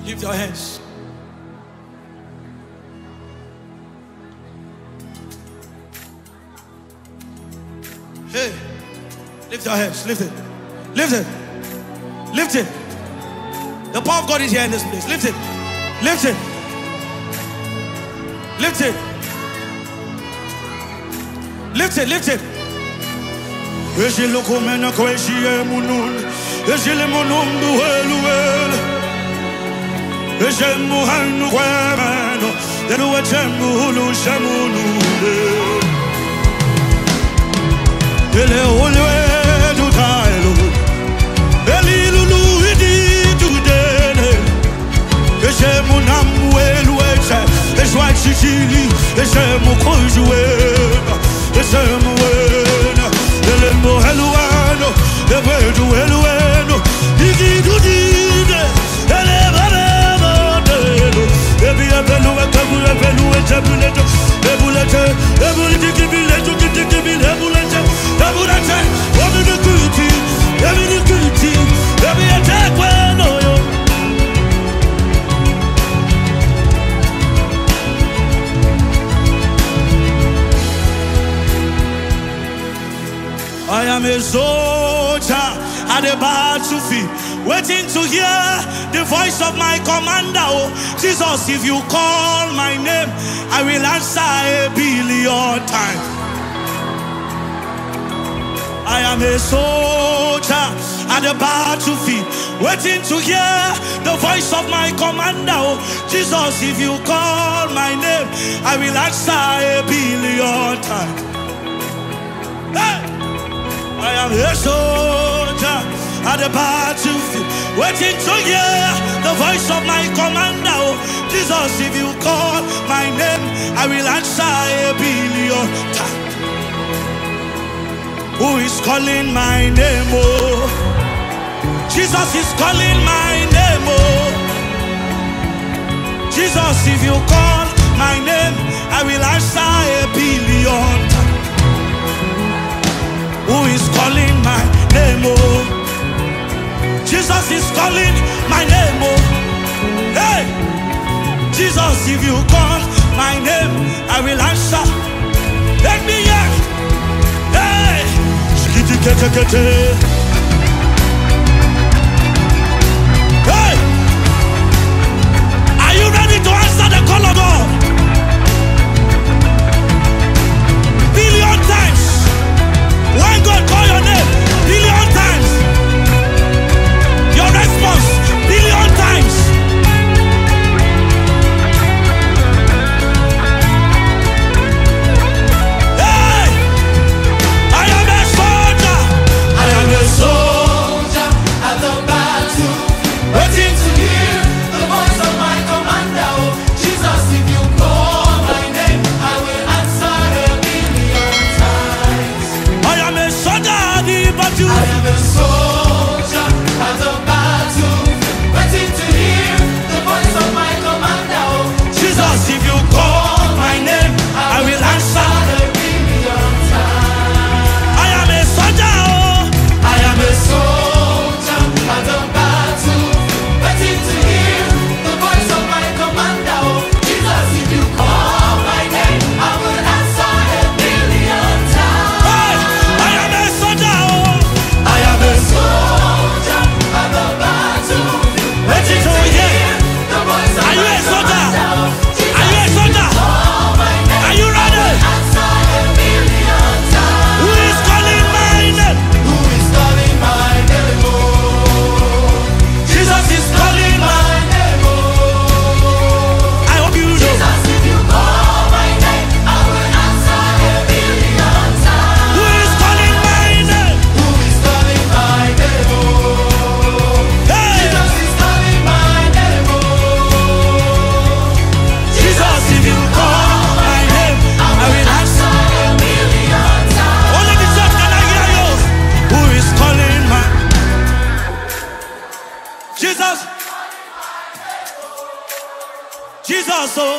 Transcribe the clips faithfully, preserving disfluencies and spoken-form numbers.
Lift your hands. Hey, lift your hands. Lift it. Lift it. Lift it. The power of God is here in this place. Lift it. Lift it. Lift it. Lift it. Lift it. Ele olwe du taelo Eli lulu idi du dene Eje munam welu eche Ejwa chichili Eje mukojwe Eje muwena Ele mo heluano Ewe du helueno Igi du dide Ele vare modelo Ebi ebelu ekabu ebelu echebuleto Ebulete Ebulete kibileto Kitiki bile ebulete Ebulete Obi de kuti Ebi de kuti Ebi etekwe no yo I am a soldier at the battlefield, waiting to hear the voice of my commander. Oh, Jesus, if you call my name, I will answer a billion times. I am a soldier at the battlefield, waiting to hear the voice of my commander. Oh, Jesus, if you call my name, I will answer a billion times. Hey! I am a soldier at the battlefield, waiting to hear the voice of my commander. Oh, Jesus, if you call my name, I will answer a billion times. Who is calling my name? Oh, Jesus is calling my name. Oh, Jesus, if you call my name, I will answer a billion times. Who is calling my name? Oh, Jesus is calling my name. Oh, hey, Jesus, if you call my name, I will answer. Let me hear. Hey, hey, are you ready to answer the call of God? Billion times. When God call your name, billion times. Your response, billion times. Hey! I am a soldier. I am a soldier at the battle, waiting to hear the voice of my commander. Oh, Jesus, if you call my name, I will answer a billion times. I am a soldier at the battle. I am a soldier at the battle, waiting to hear the voice of my commander. Oh, Jesus, if you call my name, I will answer a billion times. I am a soldier. Oh, I am a soldier at the battle, waiting to hear the voice of my commander. Oh, Jesus, if you call my name, I will answer a billion times. Hey, I am a soldier. Oh, I am a soldier at the battle, waiting to hear the voice of my commander. Are you a soldier? Are you ready? Who is calling my name? Who is calling my name? Oh, Jesus is calling my name. Oh, I hope you know. Jesus, if you call my name, I will answer a billion times. Who is calling my name? Who is calling my name? Oh, hey! Jesus is calling my name. Oh, Jesus, if you call my name, I will answer a billion times. Only the church can I hear you. Who is calling my Jesus? Jesus, oh.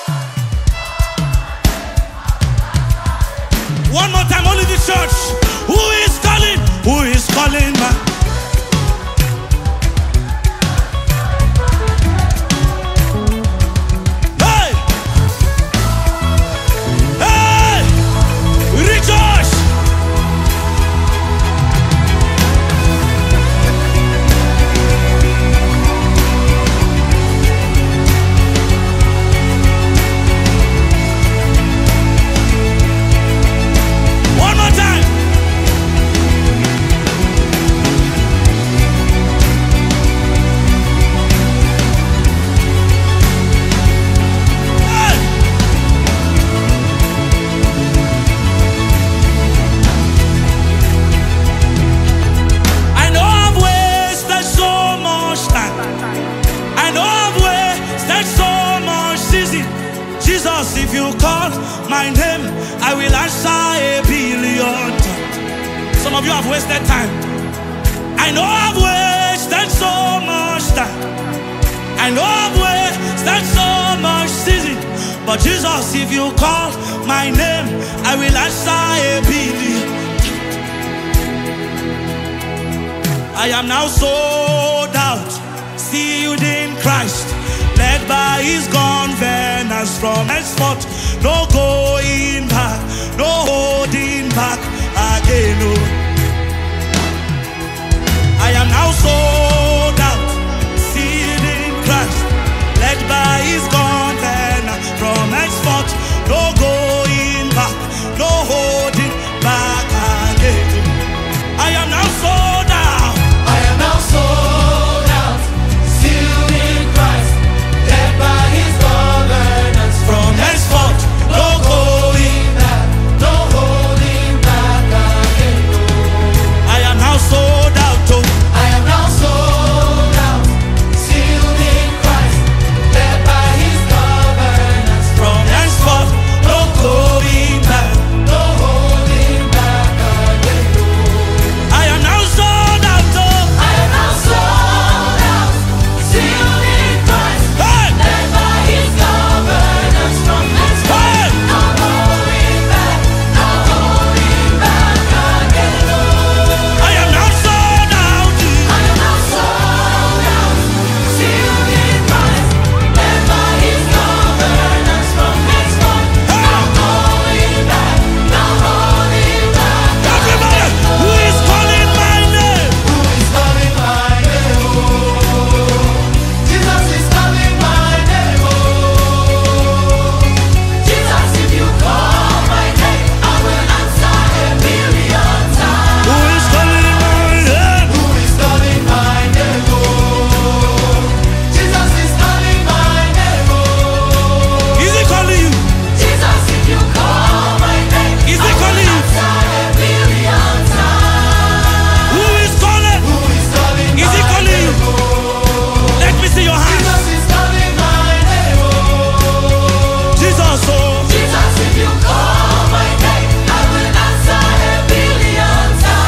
One more time, only the church. Who is calling? Who is calling my Jesus, if you call my name, I will answer a billion times. Some of you have wasted time. I know I've wasted so much time. I know I've wasted so much season. But Jesus, if you call my name, I will answer a billion. I am now sold out, sealed in Christ, led by his covenants from henceforth. No going back, no holding back again. No. I am now sold out, sealed in Christ, led by his covenants from henceforth. No going back, no holding back again. I am now sold out. I am now sold out, sealed in Christ, led by his covenants From henceforth, no going back, no holding back again. I am now sold out. Oh. I am now sold out, sealed in Christ, led by his covenants From henceforth, no going back. no holding back again. I am now sold out. Oh. I am now sold out, sealed in Christ, Hey! led by his covenants from henceforth. No holding back, no holding back again. I am now sold out. I am now sold out, sealed in Christ, led by his covenants from henceforth. No holding back, no holding back. Everybody, who is calling my name? Who is calling my name? Oh, Jesus is calling my name. Oh, Jesus, if you call my name, I will answer a million times. Who is calling my name? Who is calling my name? Oh, Jesus is calling my name. Oh, Is he calling you? Jesus, if you call my name, Is I he will calling you? answer a million times. Who is calling? Who is calling Is he my calling you? name? Oh, Let me see your hands. Jesus is calling my name. Oh, Jesus, oh. Jesus, if you call my name, I will answer a billion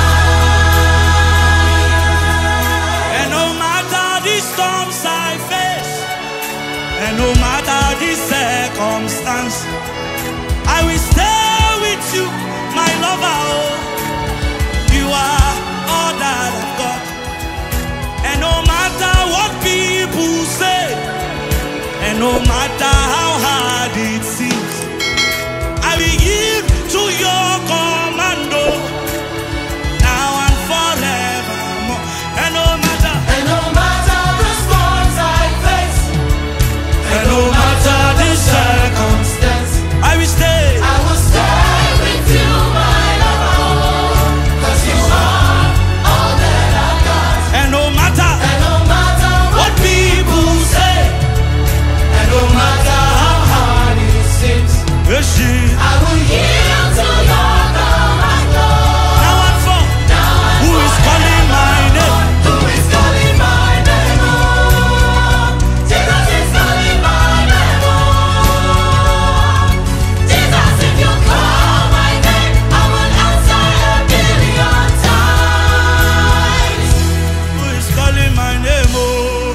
times. And no matter the storms I face, and no matter the circumstance, I will stay with you, my lover. Oh, you are all that I've got. And no matter what people say, and no matter how hard it seems, I will yield to your commando, now and forevermore. And no matter, And no matter the storms I face, and no matter the circumstance, I will stay. I will stay with you, my lover, 'cause you are all that I've got. And no matter And no matter what people say, and no matter how hard it seems, what she I will yield to your commando. now and for Now and who is calling my name? Who is calling my name? Oh, Jesus is calling my name. Oh, Jesus, if you call my name, I will answer a billion times. Who is calling my name? Oh,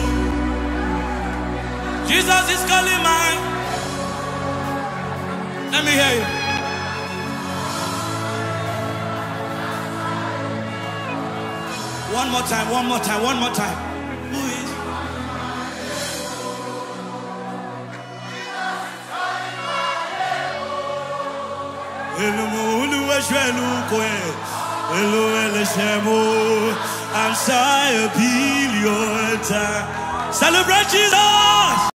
Jesus is calling mine. Let me hear you. One more time, one more time, one more time. Who is? Celebrate Jesus!